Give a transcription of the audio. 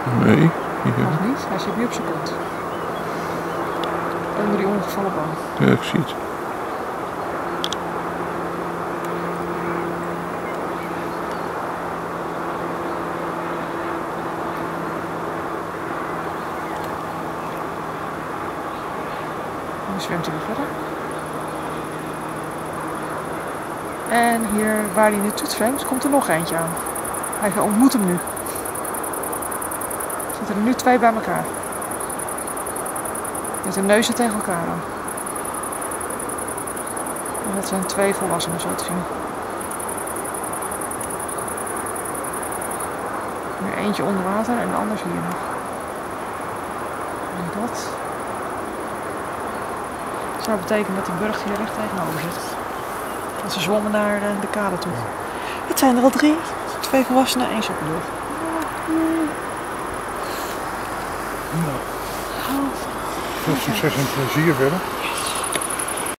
Nee. Nog niet? Hij zit nu op zijn kont. Onder die ongevallen boom. Ja, ik zie het. Nu zwemt hij weer verder. En hier waar hij nu toetzwemt, komt er nog eentje aan. Hij ontmoet hem nu. Er zitten er nu 2 bij elkaar. Met de neuzen tegen elkaar aan. En dat zijn 2 volwassenen, zo te zien. Nu eentje onder water en de ander hier nog. En dat zou betekenen dat die burcht hier recht tegenover zit. Dat ze zwommen naar de kade toe. Het zijn er al 3. 2 volwassenen, 1 sokkendoel. Veel succes en plezier verder.